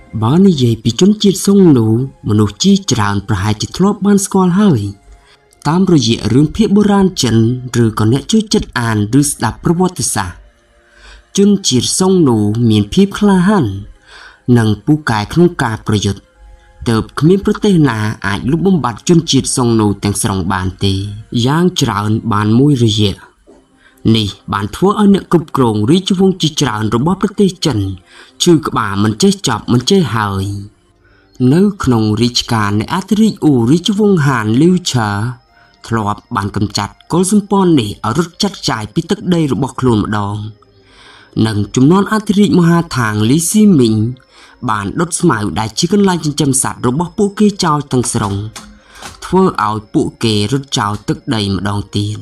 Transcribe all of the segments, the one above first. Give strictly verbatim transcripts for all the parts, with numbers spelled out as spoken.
បើនិយាយពីជនជាតិស៊ុងនូមនុស្សជាច្រើនប្រហែលជាធ្លាប់បានស្គាល់ហើយតាមរយៈរឿងភាគបុរាណចិនឬក៏អ្នកជួយចិត្តអានឬស្ដាប់ប្រវត្តិសាស្ត្រជនជាតិស៊ុងនូមានភាពក្លាហាននិងពូកែក្នុងការប្រយុទ្ធទើបគ្មានប្រទេសណាអាចលុបបំបាត់ជនជាតិស៊ុងនូទាំងស្រុងបានទេយ៉ាងច្រើនបានមួយរយៈនេះបានធ្វើឲ្យអ្នកគ្រប់គ្រងរាជវង្សជាច្រើនរបស់ប្រទេសចិនឈឺក្បាលមិនចេះចប់មិនចេះហើយនៅក្នុងរាជការនៃអធិរាជអ៊ូរាជវង្សហានលីវឆាធ្លាប់បានកម្ចាត់កុលសម្ព័ន្ធនេះឲ្យរត់ចាត់ចាយពីទឹកដីរបស់ខ្លួនម្ដងនិងជំនាន់អធិរាជមហាថាងលីស៊ីមីងបានដុតស្មៅដែលជាកន្លែងចិញ្ចឹមសត្វរបស់ពួកគេចោលទាំងស្រុងធ្វើឲ្យពួកគេរត់ចោលទឹកដីម្ដងទៀត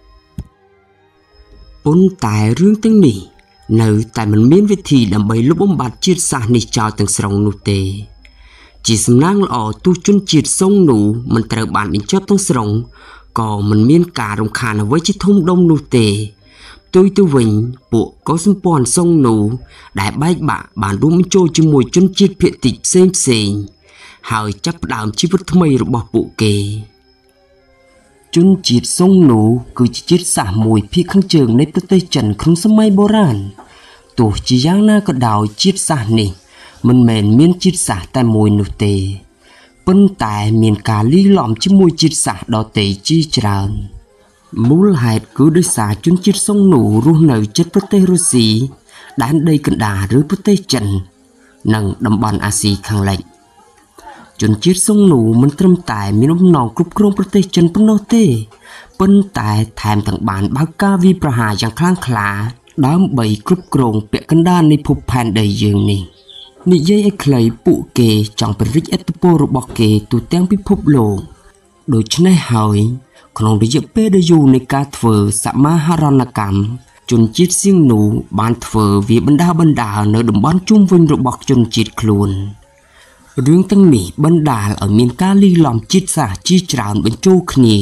ប៉ុន្តែរឿងទាំងនេះនៅតែមិនមានវិធីដើម្បីលុបបំបាត់ជាតិសាសន៍នេះចោលទាំងស្រុងនោះទេជាសំណាងល្អទោះជនជាតិស៊ុងនូមិនត្រូវបានបញ្ចុះទាំងស្រុងក៏មិនមានការរំខានអ្វីជាធំដុំនោះទេផ្ទុយទៅវិញពួកកុលសម្ព័ន្ធស៊ុងនូដែលបែកបាក់បានរួមបញ្ចូលជាមួយជនជាតិភាគតិចផ្សេងផ្សេងហើយចាប់ផ្ដើមជីវិតថ្មីរបស់ពួកគេជនជាតិស៊ុងនូគឺជាជាតិសាសន៍មួយភាគខាងជើងនៃប្រទេសចិនក្នុងសម័យបុរាណទោះជាយ៉ាងណាក៏ដោយជាតិសាសន៍នេះមិនមែនមានជាតិសាសន៍តែមួយនោះទេប៉ុន្តែមានការលាយឡំជាមួយជាតិសាសន៍ដទៃជាច្រើនមូលហេតុគឺដោយសារជនជាតិស៊ុងនូរស់នៅជិតប្រទេសរុស្ស៊ីដែនដីកណ្ដាលឬប្រទេសចិននិងតំបន់អាស៊ីខាងលិចជនជាតិស៊ុងនូមិនត្រឹមតែមានបំណងគ្រប់គ្រងប្រទេសចិនប៉ុណ្ណោះទេប៉ុន្តែថែមទាំងបានបើកការវាយប្រហារយ៉ាងខ្លាំងក្លាដើម្បីគ្រប់គ្រងពាក់កណ្ដាលនៃភពផែនដីយើងនេះនិយាយឲ្យខ្លីពួកគេចង់ពង្រីកឥទ្ធិពលរបស់គេទូទាំងពិភពលោកដូច្នេះហើយក្នុងរយៈពេលដ៏យូរនៃការធ្វើសមាហរណកម្មជនជាតិសៀងនូបានធ្វើវាបណ្ដាបណ្ដានៅតំបន់ជុំវិញរបស់ជនជាតិខ្លួនរឿងទាំងនេះបណ្ដាលឲ្យមានការលាយឡំជាតិសាសន៍ជាច្រើនបញ្ចូលគ្នា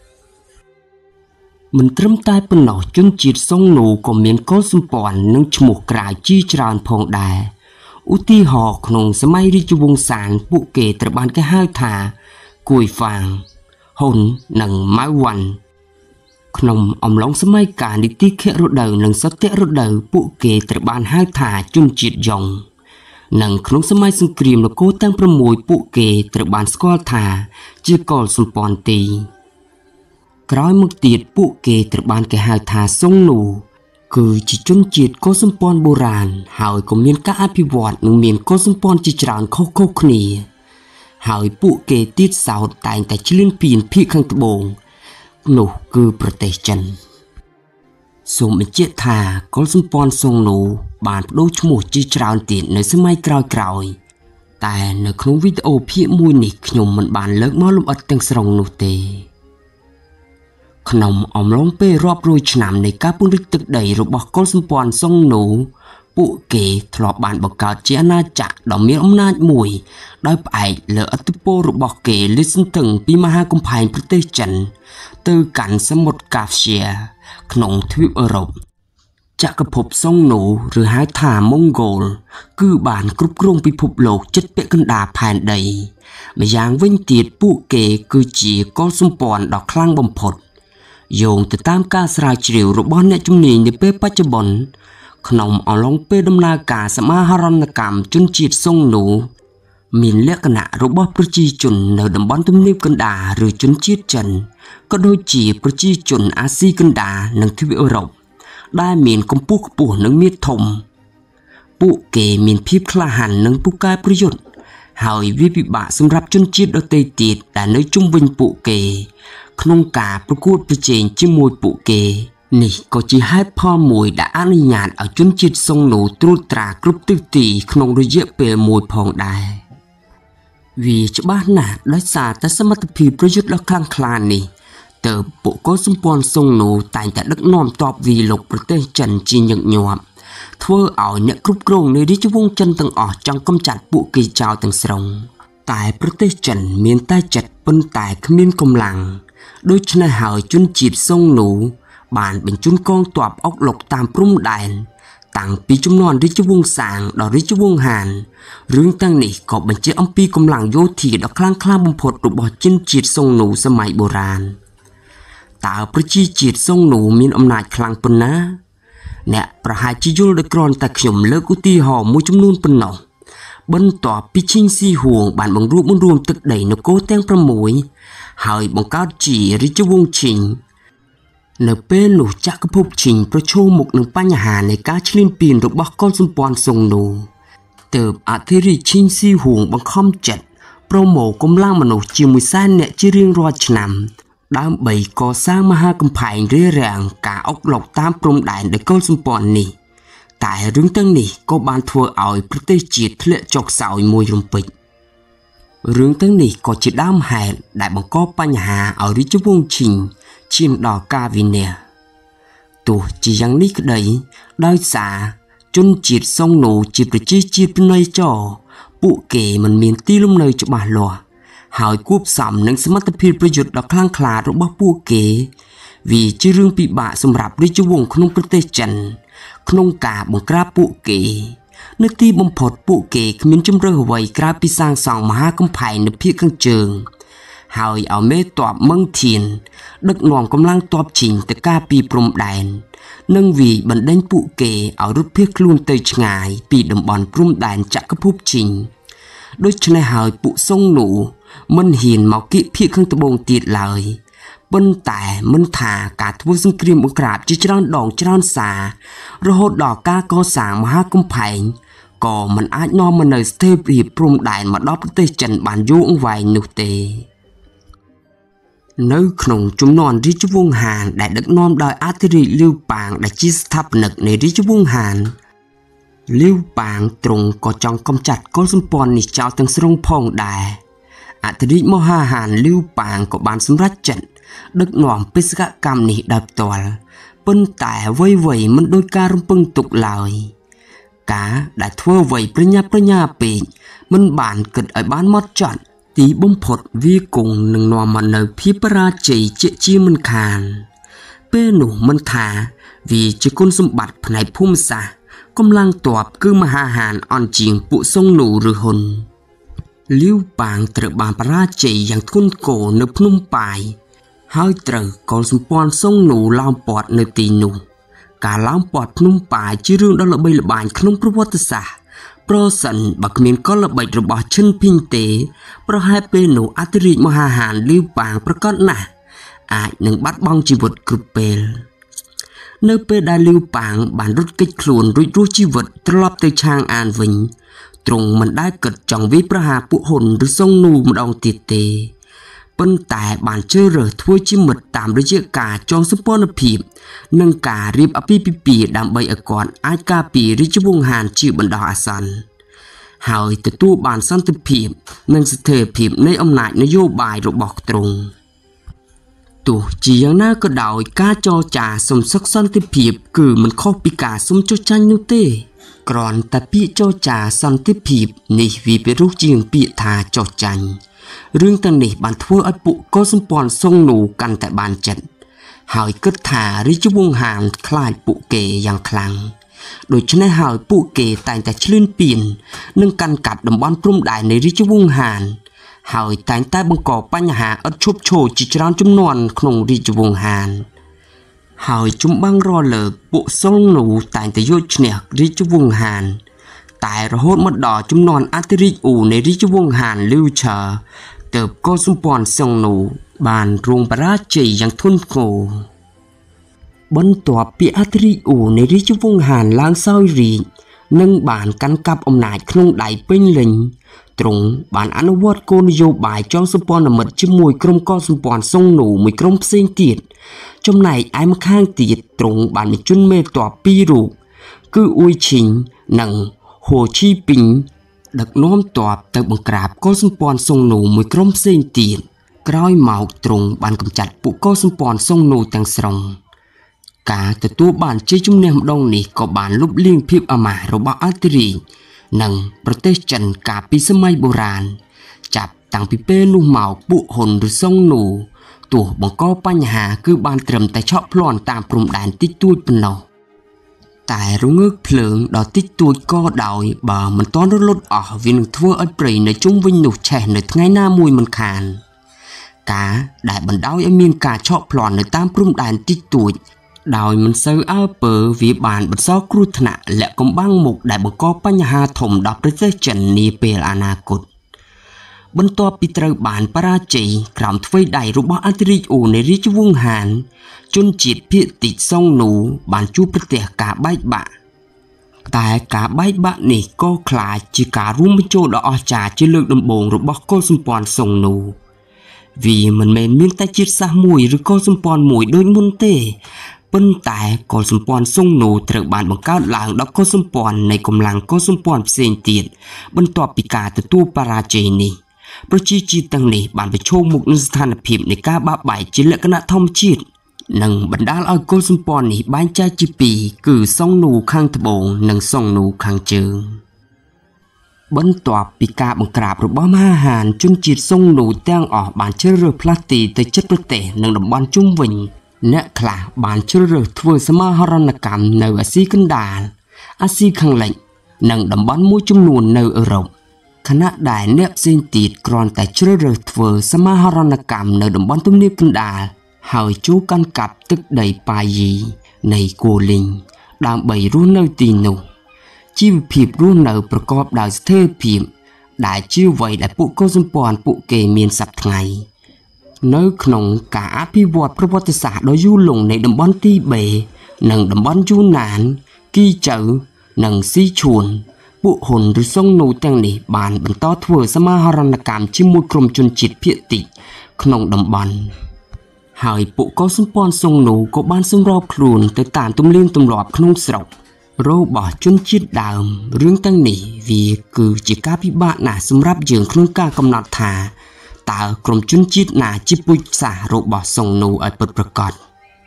មិនត្រឹមតែប៉ុណ្ណោះជនជាតិស៊ុងនូក៏មានកុលសម្ព័ន្ធនិងឈ្មោះក្រៅជាច្រើនផងដែរឧទាហរណ៍ក្នុងសម័យរាជវង្សសានពួកគេត្រូវបានគេហៅថាគួយហ្វាងហ៊ុននិងម៉ៅវ៉ាន់ក្នុងអំឡុងសម័យកាលនីតិខៈរដូវនិងសត្យរដូវពួកគេត្រូវបានហៅថាជនជាតិយ៉ុងនិងក្នុងសម័យសង្គ្រាមនគរទាំងប្រាំមួយពួកគេត្រូវបានស្គាល់ថាជាកុលសម្ព័ន្ធទីក្រោយមកទៀតពួកគេត្រូវបានគេហៅថាស៊ុងនូគឺជាជនជាតិកុលសម្ព័ន្ធបុរាណហើយក៏មានការអភិវឌ្ឍនិងមានកុលសម្ព័ន្ធជាច្រើនខុសៗគ្នាហើយពួកគេទៀតសោតតែងតែឈ្លានពានភាគខាងត្បូងនោះគឺប្រទេសចិនសូមបញ្ជាក់ថាកុលសម្ព័ន្ធស៊ុងនូបានបដូរឈ្មោះជាច្រើនទៀតនៅសម័យក្រោយៗតែនៅក្នុងវីដេអូភាគមួយនេះខ្ញុំមិនបានលើកមកលម្អិតទាំងស្រុងនោះទេក្នុងអំឡុងពេលរាប់រយឆ្នាំនៃការពង្រីកទឹកដីរបស់កុលសម្ព័ន្ធស៊ុងនូពួកគេធ្លាប់បានបង្កើតជាអាណាចក្រដ៏មានអំណាចមួយដោយផ្អែកលើឥទ្ធិពលរបស់គេលាតសន្ធឹងពីមហាកំផែងប្រទេសចិនទៅកាន់សមុទ្រកាហ្វ្យាក្នុងទ្វីបអឺរ៉ុបចក្រភពស៊ុងនូឬហៅថាម៉ុងហ្គោលគឺបានគ្រប់គ្រងពិភពលោកជិតពាក់កណ្ដាលផែនដីម្យ៉ាងវិញទៀតពួកគេគឺជាកុលសម្ព័ន្ធដ៏ខ្លាំងបំផុតយោងទៅតាមការស្រាវជ្រាវរបស់អ្នកជំនាញនាពេលបច្ចុប្បន្នក្នុងអំឡុងពេលដំណើរការសមាហរណកម្មជនជាតិស៊ុងនូមានលក្ខណៈរបស់ប្រជាជននៅតំបន់ទំនាបកណ្ដាលឬជនជាតិចិនក៏ដូចជាប្រជាជនអាស៊ីកណ្ដាលនិងទ្វីបអឺរ៉ុបដែលមានកម្ពស់ខ្ពស់និងមានធំពួកគេមានភាពក្លាហាននិងពូកែប្រយុទ្ធហើយវាពិបាកសម្រាប់ជនជាតិដទៃទៀតដែលនៅជុំវិញពួកគេក្នុងការប្រកួតប្រជែងជាមួយពួកគេនេះក៏ជាហេតុផលមួយដែលអនុញ្ញាតឲ្យជនជាតិស៊ុងនូត្រួតត្រាគ្រប់ទិសទីក្នុងរយៈពេលមួយផងដែរវាច្បាស់ណាស់ដោយសារតែសមត្ថភាពប្រយុទ្ធដ៏ខ្លាំងក្លានេះទើបពួកកុលសម្ព័ន្ធស៊ុងនូតែងតែដឹកនាំទ័ពវាយលុកប្រទេសចិនជាញឹកញាប់ធ្វើឲ្យអ្នកគ្រប់គ្រងនៃរាជវង្សចិនទាំងអស់ចង់កម្ចាត់ពួកគេចោលទាំងស្រុងតែប្រទេសចិនមានតែចិត្តប៉ុន្តែគ្មានកម្លាំងដូច្នេះហើយជនជាតិស៊ុងនូបានបញ្ជូនកងទ័ពអុកឡុកតាមព្រំដែនតាំងពីជំនាន់រាជវង្សសាងដល់រាជវង្សហានរឿងទាំងនេះក៏បញ្ជាក់អំពីកម្លាំងយោធាដ៏ខ្លាំងក្លាបំផុតរបស់ជនជាតិស៊ុងនូសម័យបុរាណតើប្រជាជាតិស៊ុងនូមានអំណាចខ្លាំងប៉ុណ្ណាអ្នកប្រហែលជាយល់ដោយគ្រាន់តែខ្ញុំលើកឧទាហរណ៍មួយចំនួនប៉ុណ្ណោះបន្ទាប់ពីឈីងស៊ីហួងបានបង្រួបបង្រួមទឹកដីនគរទាំងប្រាំមួយ ហើយបង្កើតជារាជវង្សឈីងនៅពេលនោះចក្រភពឈីងប្រឈមមុខនឹងបញ្ហានៃការឈ្លានពានរបស់កុលសម្ព័ន្ធស៊ុងនូទើបអធិរាជឈីងស៊ីហួងបង្ខំចិត្តប្រមូលកម្លាំងមនុស្សជាមួយសែនអ្នកជារៀងរាល់ឆ្នាំដើម្បីកសាងមហាកំផែងរារាំងការអុកឡុកតាមព្រំដែនដោយកុលសម្ព័ន្ធនេះតែរឿងទាំងនេះក៏បានធ្វើឲ្យប្រទេសជាតិធ្លាក់ចុះខ្សោយមួយរំពេចរឿងទាំងនេះក៏ជាដើមហេតុដែលបង្កបញ្ហាឲ្យរាជវង្សឈីងឈានដល់ការវិនាសទោះជាយ៉ាងនេះក្តីដោយសារជនជាតិស៊ុងនូជាប្រជាជាតិផ្នែកចរពួកគេមិនមានទីលំនៅច្បាស់លាស់ហើយគួបផ្សំនឹងសមត្ថភាពប្រយុទ្ធដ៏ខ្លាំងក្លារបស់ពួកគេវាជារឿងពិបាកសម្រាប់រាជវង្សក្នុងប្រទេសចិនក្នុងការបង្ក្រាបពួកគេនៅទីបំផុតពួកគេគ្មានជំរឿសអ្វីក្រៅពីសាងសង់មហាកំផែងនៅភាគខាងជើងហើយឲ្យមេទ័ពមឹងធានដឹកនាំកម្លាំងទ័ពឈីងទៅការពារព្រំដែននិងវាយបណ្ដេញពួកគេឲ្យរត់ភៀសខ្លួនទៅឆ្ងាយពីតំបន់ព្រំដែនចក្រភពឈីងដូច្នេះហើយពួកស៊ុងនូមិនហ៊ានមកគៀកភៀកខាងត្បូងទៀតឡើយប៉ុន្តែមិនថាការធ្វើសង្គ្រាមបង្ក្រាបជាច្រើនដងច្រើនសាររហូតដល់ការកសាងមហាកំផែងក៏មិនអាចនាំមកនូវស្ថិរភាពព្រំដែនមកដល់ប្រទេសចិនបានយូរអង្វែងនោះទេនៅក្នុងជំនាន់រាជវង្សហានដែលដឹកនាំដោយអធិរាជលាវប៉ាងដែលជាស្ថាបនិកនៃរាជវង្សហានលាវប៉ាងទ្រង់ក៏ចង់កម្ចាត់កុលសម្ព័ន្ធនេះចោលទាំងស្រុងផងដែរអធិរាជមហាហានលាវប៉ាងក៏បានសម្រេចចិត្តដឹកនាំបេសកកម្មនេះដោយផ្ទាល់ប៉ុន្តែអ្វីៗមិនដូចការរំពឹងទុកឡើយការដែលធ្វើអ្វីប្រញាប់ប្រញាល់ពេកមិនបានគិតឲ្យបានម៉ត់ចត់ទីបំផុតវាគង់នឹងនាំមកនូវភាពបរាជ័យជាជាមិនខានពេលនោះមិនថាវាជាគុណសម្បត្តិផ្នែកភូមិសាស្ត្រកម្លាំងទ័ពគឺមហាហានអន់ជាងពួកស៊ុងនូឬហ៊ុនលាវប៉ាងត្រូវបានបរាជ័យយ៉ាងធ្ងន់ធ្ងរនៅភ្នំប៉ាយហើយត្រូវកុលសម្ព័ន្ធស៊ុងនូឡោមព័ទ្ធនៅទីនោះការឡោមព័ទ្ធភ្នំប៉ាយជារឿងដ៏ល្បីល្បាញក្នុងប្រវត្តិសាស្ត្រប្រសិនបើគ្មានកលល្បិចរបស់ឈិនភីងទេប្រហែលពេលនោះអធិរាជមហាហានលាវប៉ាងប្រកាសណាស់អាចនឹងបាត់បង់ជីវិតគ្រប់ពេលនៅពេលដែលលាវប៉ាងបានរត់គេចខ្លួនរួចរស់ជីវិតត្រឡប់ទៅឆាងអានវិញទ្រង់មិនដែលគិតចង់វាយប្រហារពួកហ៊ុនឬស៊ុងនូម្ដងទៀតទេប៉ុន្តែបានជ្រើសរើសធ្វើជាមិត្តតាមរយៈការចងសម្ព័ន្ធភាពនិងការរៀបអាពាហ៍ពិពាហ៍ដើម្បីឲ្យគាត់អាចការពាររាជវង្សហានជាបណ្ដោះអាសន្នហើយទទួលបានសន្តិភាពនិងស្ថិរភាពនៃអំណាចនយោបាយរបស់ទ្រង់ទោះជាយ៉ាងណាក៏ដោយការចរចាសុំសុខសន្តិភាពគឺមិនខុសពីការសុំចុះចាញ់នោះទេគ្រាន់តែពាក្យចរចាសន្តិភាពនេះវាពិរោះជាងពាក្យថាចុះចាញ់រឿងទាំងនេះបានធ្វើឲ្យពួកកុលសម្ព័ន្ធស៊ុងនូកាន់តែបានចិត្តហើយគិតថារាជវង្សហានខ្លាចពួកគេយ៉ាងខ្លាំងដូច្នេះហើយពួកគេតែងតែឈ្លានពាននិងកាន់កាប់តំបន់ព្រំដែននៃរាជវង្សហានហើយតែងតែបង្កបញ្ហាឥតឈប់ឈរជាច្រើនជំនាន់ក្នុងរាជវង្សហានហើយជំបាំងរលើកពួកស៊ុងនូតែងតែយកឈ្នះរាជវង្សហានតែរហូតមកដល់ជំនាន់អធិរាជអ៊ូនៃរាជវង្សហានលីវឆាទើបកុលសម្ព័ន្ធស៊ុងនូបានរងបរាជ័យយ៉ាងធ្ងន់ធ្ងរបន្ទាប់ពីអធិរាជអ៊ូនៃរាជវង្សហានឡើងសោយរាជ្យនិងបានកាន់កាប់អំណាចក្នុងដៃពេញលេញទ្រង់បានអនុវត្តគោលនយោបាយចងសម្ព័ន្ធមិត្តជាមួយក្រុមកុលសម្ព័ន្ធស៊ុងនូមួយក្រុមផ្សេងទៀតចំណែកឯម្ខាងទៀតទ្រង់បានបញ្ជូនមេទ័ពពីររូបគឺអ៊ុយឈីងនិងហូឈីពីងដឹកនាំទ័ពទៅបង្ក្រាបកុលសម្ព័ន្ធស៊ុងនូមួយក្រុមផ្សេងទៀតក្រោយមកទ្រង់បានកម្ចាត់ពួកកុលសម្ព័ន្ធស៊ុងនូទាំងស្រុងការទទួលបានជ័យជំនះម្ដងនេះក៏បានលុបលាងភាពអាម៉ាស់របស់អធិរាជនិងប្រទេសចិនកាលពីសម័យបុរាណចាប់តាំងពីពេលនោះមកពួកហ៊ុនឬស៊ុងនូទោះបង្កបញ្ហាគឺបានត្រឹមតែឆក់ប្លន់តាមព្រំដែនតិចតួចប៉ុណ្ណោះតែរងើកភ្លើងដ៏តិចតួចក៏ដោយបើមិនទាន់រលត់អស់វានឹងធ្វើឲ្យព្រៃនៅជុំវិញនោះឆេះនៅថ្ងៃណាមួយមិនខានការដែលបណ្ដោយឲ្យមានការឆក់ប្លន់នៅតាមព្រំដែនតិចតួចដោយមិនសូវអើពើវាបានបន្សល់គ្រោះថ្នាក់លាក់កំបាំងមុខដែលបង្កបញ្ហាធំដល់ប្រទេសចិននាពេលអនាគតបន្ទាប់ពីត្រូវបានបរាជ័យក្រោមទ្វេដៃរបស់អធិរាជអូនៃរាជវង្សហានជនជាតិភាគតិចសុងនូបានជួបប្រទះការបែកបាក់តែការបែកបាក់នេះក៏คล้ายជាការរួមបញ្ចូលដ៏អស្ចារ្យជាលើកដំបូងរបស់កុលសម្ព័ន្ធសុងនូវាមិនមែនមានតែជាតិសាសន៍មួយឬកុលសម្ព័ន្ធមួយដូចមុនទេប៉ុន្តែកុលសម្ព័ន្ធសុងនូត្រូវបានបង្កើតឡើងដោយកុលសម្ព័ន្ធនៃកម្លាំងកុលសម្ព័ន្ធផ្សេងទៀតបន្ទាប់ពីការទទួលបរាជ័យនេះប្រជាជាតិទាំងនេះបានប្រឈមមុខនឹងស្ថានភាពនៃការបាក់បែកជាលក្ខណៈធម្មជាតិនិងបណ្ដាលឲ្យកុលសម្ព័ន្ធនេះបែងចែកជាពីរគឺសុងនូខាងត្បូងនិងសុងនូខាងជើងបន្ទាប់ពីការបង្ក្រាបរបស់មហាហានជនជាតិសុងនូទាំងអស់បានជ្រើសរើសផ្លាស់ទីទៅជិតប្រទេសនិងតំបន់ជុំវិញអ្នកខ្លះបានជ្រើសរើសធ្វើសមាហរណកម្មនៅអាស៊ីកណ្ដាលអាស៊ីខាងលិចនិងតំបន់មួយចំនួននៅអឺរ៉ុបខណៈដែលអ្នកផ្សេងទៀតគ្រាន់តែជ្រើសរើសធ្វើសមាហរណកម្មនៅតំបន់ទំនាបកណ្ដាលហើយជួបកាន់កាប់ទឹកដីប៉ាយីនៃគូលីងដើម្បីរស់នៅទីនោះជីវភាពរស់នៅប្រកបដោយស្ថិរភាពដែលជាអ្វីដែលពួកកុលសម្ព័ន្ធពួកគេមានសប្តាហ៍ថ្ងៃនៅក្នុងការអភិវឌ្ឍប្រវត្តិសាស្ត្រដ៏យូរលង់នៃតំបន់ទីបេនិងតំបន់យូណានគីចៅនិងស៊ីឈួនពួកហ៊ុនឬសុងនូទាំងនេះបានបន្តធ្វើសមាហរណកម្មជាមួយក្រុមជនជាតិភាគតិចក្នុងតំបន់ហើយពួកកុលសម្ព័ន្ធសុងនូក៏បានសម្របខ្លួនទៅតាមទំនៀមទម្លាប់ក្នុងស្រុករបស់ជនជាតិដើមរឿងទាំងនេះវាគឺជាការពិបាកណាស់សម្រាប់យើងក្នុងការកំណត់ថាតើក្រុមជនជាតិណាជាពូជសាសន៍របស់សុងនូឲ្យពិតប្រាកដ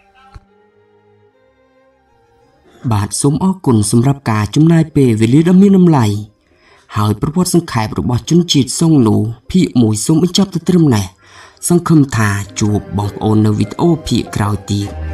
បាទសូមអរគុណសម្រាប់ការចំណាយពេលវេលាដ៏មានតម្លៃហើយប្រវត្តិសង្ខេបរបស់ជនជាតិសុងនូភាគមួយសូមបញ្ចប់ទៅត្រឹមនេះសង្ឃឹមថាជួបបងប្អូននៅវីដេអូភាគក្រោយទៀត